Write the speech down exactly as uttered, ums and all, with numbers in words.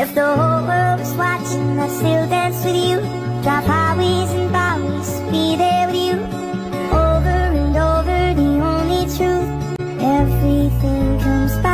If the whole world was watching, I'd still dance with you. Drive highways and byways, be there with you. Over and over, the only truth. Everything comes back